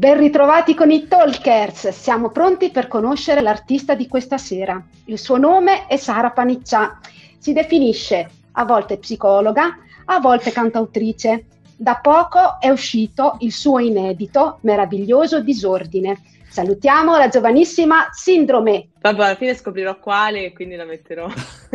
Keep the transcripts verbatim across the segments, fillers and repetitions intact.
Ben ritrovati con i Talkers, siamo pronti per conoscere l'artista di questa sera. Il suo nome è Sara Paniccià, si definisce a volte psicologa, a volte cantautrice. Da poco è uscito il suo inedito Meraviglioso disordine. Salutiamo la giovanissima Sindrome. Vabbè, alla fine scoprirò quale, quindi la metterò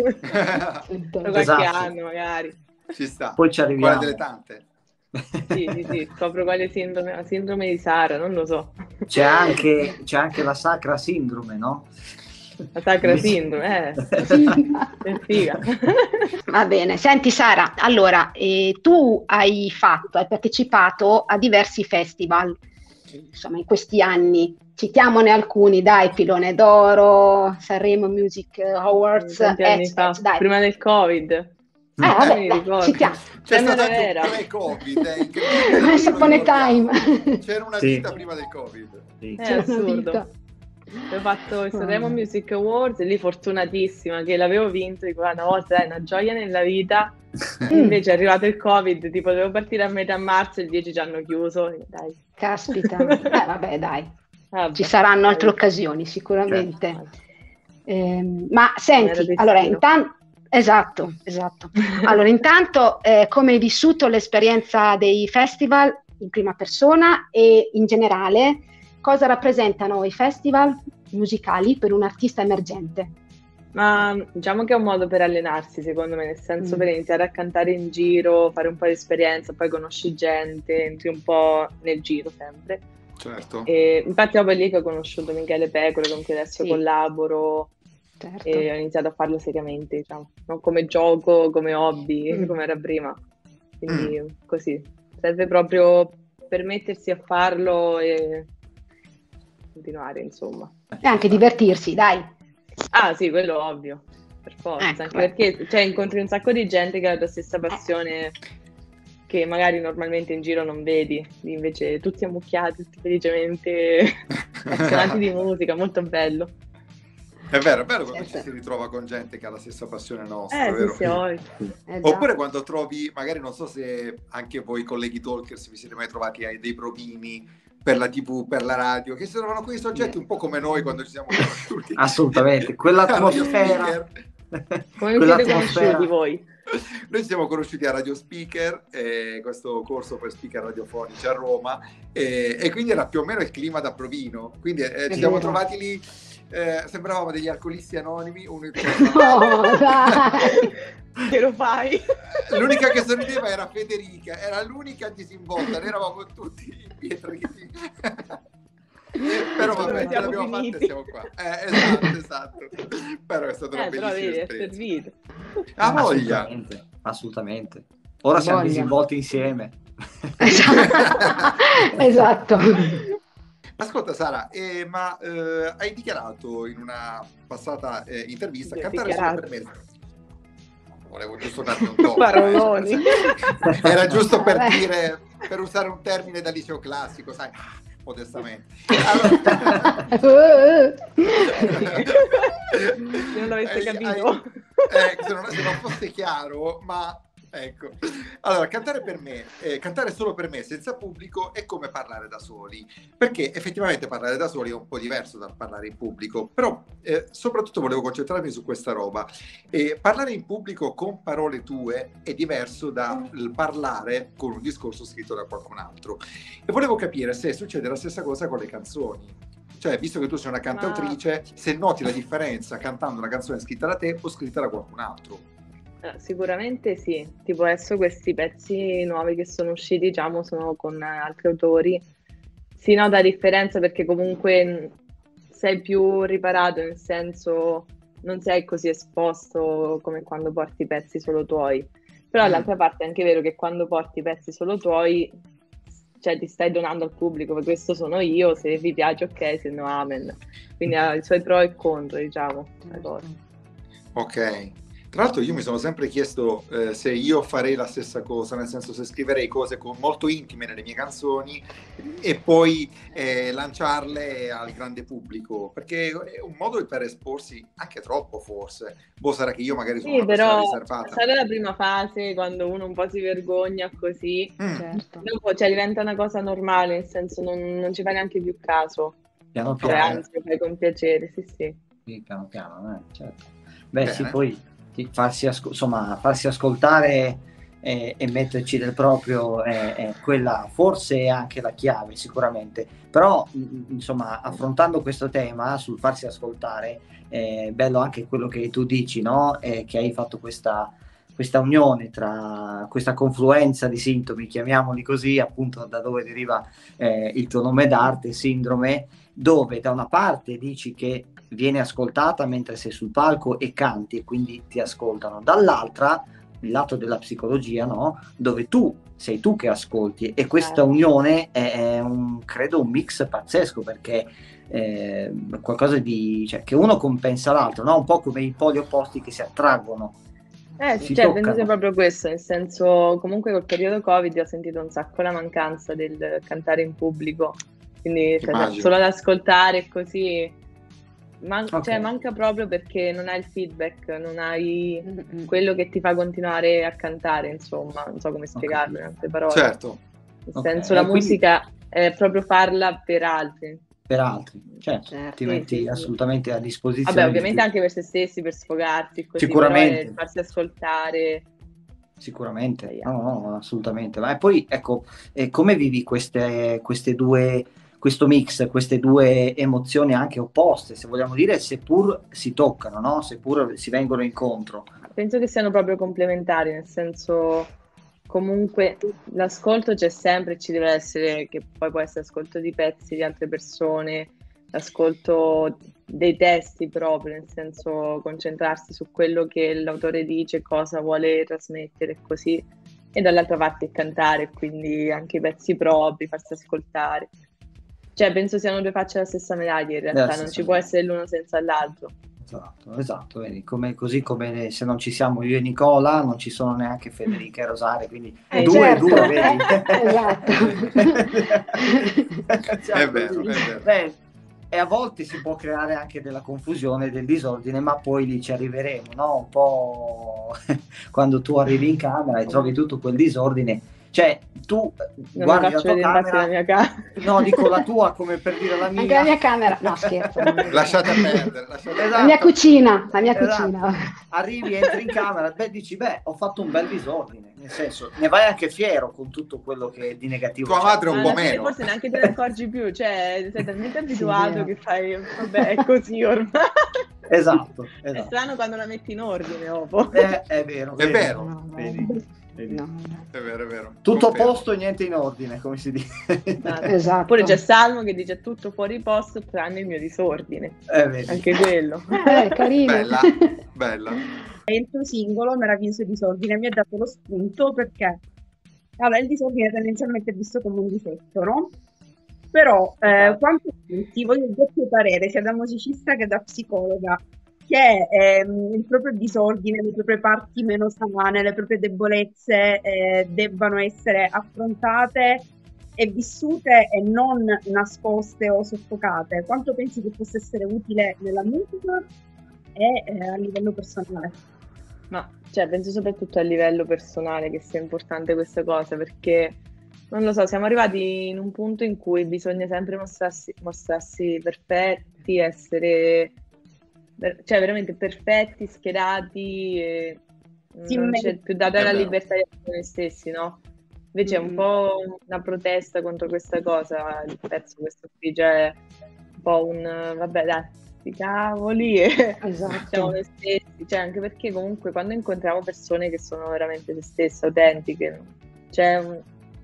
tra qualche Esatto. anno magari. Ci sta. Poi ci arriviamo. Quale delle tante? Sì, sì, sì, scopro quale sindrome, la sindrome di Sara, non lo so. C'è anche, c'è anche la sacra sindrome, no? La sacra sindrome, eh. È figa. Va bene, senti Sara, allora eh, tu hai fatto, hai partecipato a diversi festival, insomma in questi anni, citiamone alcuni, dai, Pilone d'Oro, Sanremo Music Awards, Tanti anni eh, fa, dai. prima del Covid. Eh, vabbè, dai, citiamo. C'è Sembra stato anche vera. un pre-Covid, eh, incredibile, Once non lo upon a ricordiamo. time. C'era una Sì. vita prima del Covid. Sì. È C'era una assurdo. vita. Ho fatto il Sanremo Mm. Music Awards e lì fortunatissima che l'avevo vinto, dico "Ah, una volta è una gioia nella vita". Invece è arrivato il Covid, tipo dovevo partire a metà marzo e il dieci ci hanno chiuso. E dai. Caspita, eh, vabbè dai, Vabbè. ci saranno altre occasioni sicuramente. Certo. Ehm, ma Non era senti, destino. allora intanto, esatto, esatto. Allora intanto eh, come hai vissuto l'esperienza dei festival in prima persona e in generale cosa rappresentano i festival musicali per un artista emergente? Ma diciamo che è un modo per allenarsi, secondo me, nel senso Mm. per iniziare a cantare in giro, fare un po' di esperienza, poi conosci gente, entri un po' nel giro sempre. Certo. E infatti è proprio lì che ho conosciuto Michele Pecore, con cui adesso Sì. collaboro Certo. e ho iniziato a farlo seriamente, diciamo, non come gioco, come hobby, Mm. come era prima. Quindi così, serve proprio permettersi a farlo e continuare, insomma. E anche divertirsi, dai. Ah sì, quello ovvio, per forza, Ecco, anche perché cioè, incontri un sacco di gente che ha la tua stessa passione che magari normalmente in giro non vedi, invece tutti ammucchiati, tutti felicemente appassionati di musica, molto bello. È vero, è vero quando Certo. ci si ritrova con gente che ha la stessa passione nostra, Eh vero? sì, sì, ovvio. Eh, già. Oppure quando trovi, magari non so se anche voi colleghi talkers vi siete mai trovati ai dei provini per la tivù, per la radio, che si trovano quei soggetti un po' come noi quando ci siamo conosciuti. Assolutamente, A quell'atmosfera. Radio Speaker. Come vi siete conosciuti voi? Noi ci siamo conosciuti a Radio Speaker, eh, questo corso per speaker radiofonici a Roma, eh, e quindi era più o meno il clima da provino. Quindi eh, ci siamo vero. trovati lì, eh, sembravamo degli alcolisti anonimi, uno in Oh, dai. Che lo fai? L'unica che sorrideva era Federica, era l'unica disinvolta, noi eravamo tutti impietriti. Però vabbè, ce Siamo l'abbiamo fatta e finiti. siamo qua. Eh, esatto, esatto. Però è stata una Eh, però bellissima vedi, è esperienza. servito. Ha voglia. Assolutamente, assolutamente. Ora siamo Voglia. disinvolti insieme. Esatto. Ascolta Sara, eh, ma eh, hai dichiarato in una passata eh, intervista Sì, cantare dichiarato. solo per me. Volevo giusto darti un tono. Paroloni. eh, Era giusto per Vabbè. dire, per usare un termine da liceo classico, sai, modestamente. Allora, Se non l'avesse Hai- capito. hai- eh, se, non, se non fosse chiaro, ma ecco. Allora, cantare per me, eh, cantare solo per me senza pubblico è come parlare da soli, perché effettivamente parlare da soli è un po' diverso dal parlare in pubblico, però eh, soprattutto volevo concentrarmi su questa roba. Eh, parlare in pubblico con parole tue è diverso dal parlare con un discorso scritto da qualcun altro. E volevo capire se succede la stessa cosa con le canzoni. Cioè, visto che tu sei una cantautrice, se noti la differenza cantando una canzone scritta da te o scritta da qualcun altro. Eh, Sicuramente sì, tipo adesso questi pezzi nuovi che sono usciti, diciamo, sono con eh, altri autori. Si nota la differenza perché comunque mh, sei più riparato, nel senso non sei così esposto come quando porti i pezzi solo tuoi. Però Mm. dall'altra parte è anche vero che quando porti i pezzi solo tuoi, cioè ti stai donando al pubblico, perché questo sono io, se vi piace ok, se no amen. Quindi ha i suoi pro e contro, diciamo, la cosa. Ok. Tra l'altro io mi sono sempre chiesto eh, se io farei la stessa cosa, nel senso se scriverei cose con- molto intime nelle mie canzoni e poi eh, lanciarle al grande pubblico, perché è un modo per esporsi anche troppo forse. Boh, sarà che io magari sono Sì, una persona però riservata. passare la prima fase, quando uno un po' si vergogna così, Mm. Certo. dopo cioè, diventa una cosa normale, nel senso non, non ci fai neanche più caso. Piano Cioè, piano, anzi, lo fai con piacere, sì, sì. sì, piano piano, eh, certo. Beh, Bene. sì, poi ti- farsi, asco- insomma, farsi ascoltare e, e metterci del proprio è, è quella forse è anche la chiave, sicuramente. Però, mh, insomma, affrontando questo tema sul farsi ascoltare, è bello anche quello che tu dici, no? Eh, che hai fatto questa, questa unione tra questa confluenza di sintomi, chiamiamoli così, appunto da dove deriva eh, il tuo nome d'arte, Sindrome, dove da una parte dici che viene ascoltata mentre sei sul palco e canti e quindi ti ascoltano, dall'altra il lato della psicologia, no? Dove tu sei tu che ascolti e questa Certo. unione è, è un, credo un mix pazzesco, perché eh, qualcosa di, cioè, che uno compensa l'altro, no? Un po' come i poli opposti che si attraggono. Eh, Si cioè, toccano. penso sia proprio questo, nel senso, comunque col periodo Covid ho sentito un sacco la mancanza del cantare in pubblico, quindi cioè, Immagino. solo ad ascoltare così, man- Ok. cioè, manca proprio perché non hai il feedback, non hai Mm-mm. quello che ti fa continuare a cantare, insomma, non so come spiegarlo in altre parole. Certo. Nel Ok, senso, la e quindi- musica è proprio farla per altri. per altri, certo, Certo, ti sì, metti sì, sì. assolutamente a disposizione. Vabbè, di ovviamente tutti. anche per se stessi, per sfogarsi, così, Sicuramente. però è farsi ascoltare. Sicuramente, no, no, assolutamente. Ma poi ecco, eh, come vivi queste, queste due, questo mix, queste due emozioni anche opposte, se vogliamo dire, seppur si toccano, no? Seppur si vengono incontro. Penso che siano proprio complementari, nel senso, comunque l'ascolto c'è sempre, ci deve essere, che poi può essere ascolto di pezzi di altre persone, l'ascolto dei testi proprio, nel senso concentrarsi su quello che l'autore dice, cosa vuole trasmettere e così, e dall'altra parte il cantare, quindi anche i pezzi propri, farsi ascoltare. Cioè, penso siano due facce della stessa medaglia in realtà, Della non stessa ci può medaglia. essere l'uno senza l'altro. Esatto, esatto, vedi, come, così come se non ci siamo io e Nicola, non ci sono neanche Federica e Rosaria, quindi Eh, due e certo. due, vedi? Esatto. Cioè, È vero, così. è vero. Beh, e a volte si può creare anche della confusione, del disordine, ma poi lì ci arriveremo, no? Un po' quando tu arrivi in camera e trovi tutto quel disordine, cioè tu Non mi guardi la faccio tua vedere infatti camera, la mia camera. no, dico la tua come per dire la Anche mia. la mia camera, no scherzo. non è vero. Lasciate perdere. Lasciate Esatto. La mia cucina, la mia Esatto. cucina. Arrivi, entri in camera, beh, dici, beh, ho fatto un bel disordine, nel senso, ne vai anche fiero con tutto quello che di negativo Tua c'è. madre un Ma po' alla fine meno. forse neanche te ne accorgi più, cioè sei talmente Sì, abituato vero. che fai, vabbè, è così ormai. Esatto, È esatto. strano quando la metti in ordine dopo. Eh, è vero, È vedi? vero. No, no, Vedi, vedi. no, no. È vero, è vero. Tutto a Confermo. posto e niente in ordine, come si dice. Esatto. Esatto. Oppure c'è Salmo che dice tutto fuori posto tranne il mio disordine. Eh, vedi. Anche quello. Eh, carino. Bella, bella. E il tuo singolo Meraviglioso Disordine mi ha dato lo spunto perché allora, il disordine tendenzialmente è visto come un difetto, no? Però eh, Esatto. quanto senti, voglio il doppio parere sia da musicista che da psicologa, che ehm, il proprio disordine, le proprie parti meno sane, le proprie debolezze eh, debbano essere affrontate e vissute e non nascoste o soffocate. Quanto pensi che possa essere utile nella musica e eh, a livello personale? Ma cioè, penso soprattutto a livello personale che sia importante questa cosa, perché non lo so, siamo arrivati in un punto in cui bisogna sempre mostrarsi, mostrarsi perfetti, essere ver- cioè veramente perfetti, schierati, e Sì, non me- c'è più data È la vero. libertà di essere noi stessi, no? Invece è un Mm. po' una protesta contro questa cosa, il pezzo questo qui, cioè un po' un vabbè dai, sti cavoli e siamo Esatto. noi stessi, cioè anche perché comunque quando incontriamo persone che sono veramente se stesse, autentiche, c'è un,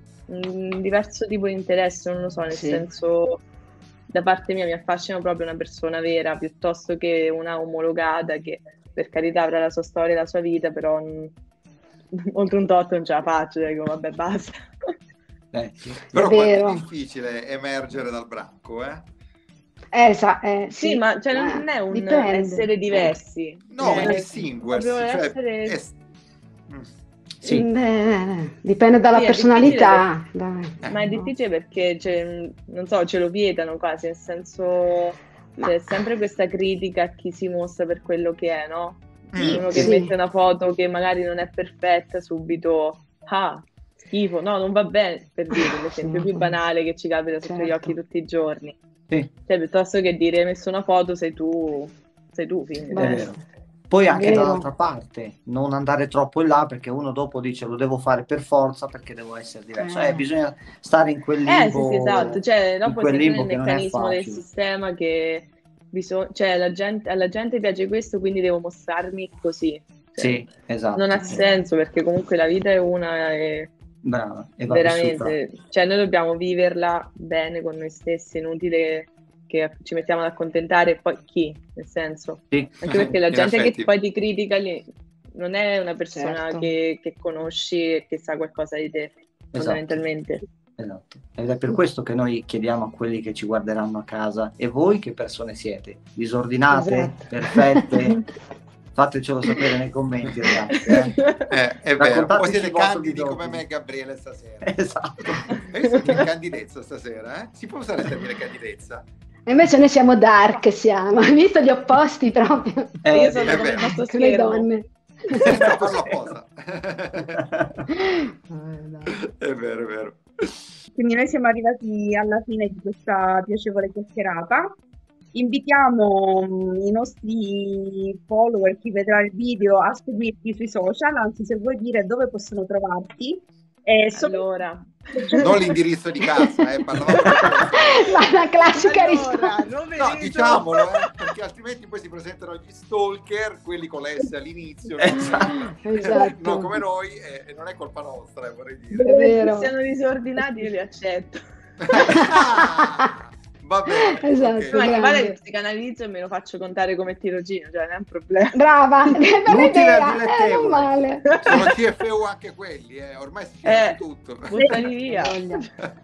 un diverso tipo di interesse, non lo so, nel Sì. senso da parte mia mi affascina proprio una persona vera piuttosto che una omologata che per carità avrà la sua storia e la sua vita, però mm, oltre un tot non ce la faccio, dico vabbè basta. Eh, sì. Però È quanto è vero. difficile emergere dal branco, eh? Esa- eh, Sì, sì, ma cioè, eh, non è un dipende. essere diversi. No, Cioè, è distinguersi, proprio cioè, essere... è- mm, Sì, Mm, eh, dipende dalla Sì, è difficile personalità. dai. eh, Ma è No? difficile perché, cioè, non so, ce lo vietano quasi, nel senso, Ma c'è sempre questa critica a chi si mostra per quello che è, no? sì, Uno che sì, mette una foto che magari non è perfetta, subito, ah, schifo, no, non va bene, per dire l'esempio sì, più banale che ci capita sotto gli certo. occhi tutti i giorni. sì, Cioè, piuttosto che dire hai messo una foto, sei tu, sei tu, fine. è Beh, vero. Poi anche vero. dall'altra parte, non andare troppo in là perché uno dopo dice lo devo fare per forza perché devo essere diverso. Eh, Eh, bisogna stare in quel Eh sì, sì, esatto, limbo, cioè in dopo quel si entra nel limbo che non è meccanismo del facile. sistema che bisogna, cioè la gente, alla gente piace questo, quindi devo mostrarmi così. Cioè, Sì, esatto. non ha senso perché comunque la vita è una e Brava, e va vissuta. veramente, cioè noi dobbiamo viverla bene con noi stessi, inutile che ci mettiamo ad accontentare e poi chi, nel senso, Sì, anche perché la in gente effetti. che poi ti critica lì non è una persona certo. che, che conosci e che sa qualcosa di te, fondamentalmente. esatto. Ed è per questo che noi chiediamo a quelli che ci guarderanno a casa: e voi che persone siete? Disordinate? Esatto. Perfette? Fatecelo sapere nei commenti, ragazzi. Eh. Eh, è vero, o Raccontateci siete il vostro candidi disordine. come me e Gabriele stasera. Esatto. Hai visto che candidezza stasera? Eh? Si può usare il termine candidezza? E invece noi siamo dark, siamo. Hai visto gli opposti proprio? Eh, Io sono è come il vero. nostro Con le schermo. donne. No, parlo apposta. Eh, dai. È vero, è vero. Quindi noi siamo arrivati alla fine di questa piacevole chiacchierata. Invitiamo mm, i nostri follower, chi vedrà il video, a seguirti sui social, anzi se vuoi dire dove possono trovarti. E so- Allora, Non l'indirizzo di casa, eh, parlavamo di Ma la classica allora, risposta. non No, vedo- diciamolo, eh, perché altrimenti poi si presentano gli stalker, quelli con l'S all'inizio, non- Esatto. Esatto. no, come noi, e e non è colpa nostra, eh, vorrei dire. È vero. Se siano disordinati io li accetto. Ah, va bene, Esatto. ok. Ma che grande. vale che psicanalizzo e me lo faccio contare come tirocino, cioè non è un problema. Brava, che bella L'utile idea, al eh, dilettevole. non male. Sono C F U anche quelli, eh, ormai si finisce Eh. tutto. Buttali via. Voglia.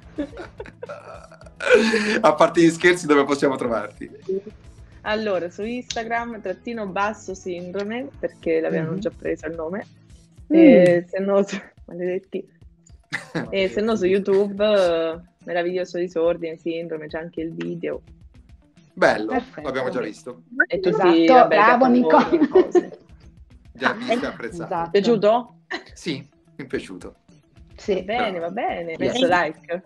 A parte gli scherzi, dove possiamo trovarti? Allora, su Instagram, trattino basso sindrome, perché l'avevano Mhm. già preso il nome. Mm. E se no, su... maledetti. E se no su YouTube, eh, meraviglioso disordine, sindrome, c'è anche il video. Bello, Perfetto. l'abbiamo già visto. E tutti, Esatto, vabbè, bravo, piattaforme, Nicola. cose. Già visto e apprezzato. Esatto. Piaciuto? Sì, mi è piaciuto. Sì. Va bene, va bene. Yes. Messo like.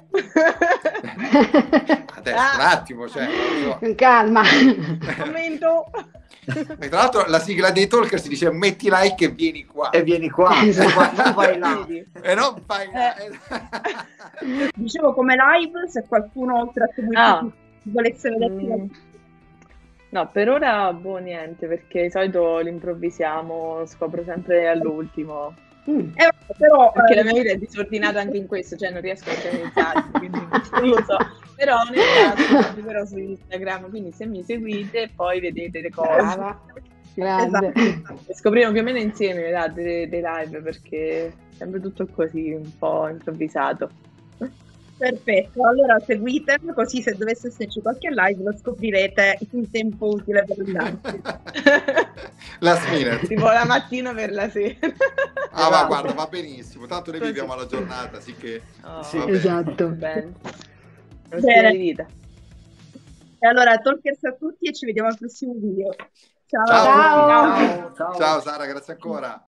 Adesso Ah. un attimo, cioè, non lo so. Con calma. Commento. E tra l'altro la sigla dei talker si dice metti like e vieni qua. E vieni qua, Esatto. non vai là. Vedi? E non fai là. Dicevo come live, se qualcuno oltre a seguirti Ah. volesse vederti Mm. No, per ora boh, niente, perché di solito l'improvvisiamo, scopro sempre all'ultimo. Mm. Eh, però Perché eh, la mia vita è disordinata anche in questo, cioè non riesco a organizzarmi, quindi non lo so. Però ogni tanto però su Instagram, quindi se mi seguite poi vedete le cose. Brava. Grande. Esatto. E scopriamo più o meno insieme le date dei, dei live, perché è sempre tutto così, un po' improvvisato. Perfetto, allora seguitemi così se dovesse esserci qualche live lo scoprirete in tempo utile per andarci. Last minute. Tipo la mattina per la sera. Ah, ma Esatto. guarda, va benissimo. Tanto noi Così. viviamo la giornata, sì che... Oh, Sì. va bene. Esatto. bene. Lo Bene. stile di vita. E allora, talkers a tutti e ci vediamo al prossimo video. Ciao! Ciao. Ciao. Ciao, ciao. Ciao Sara, grazie ancora.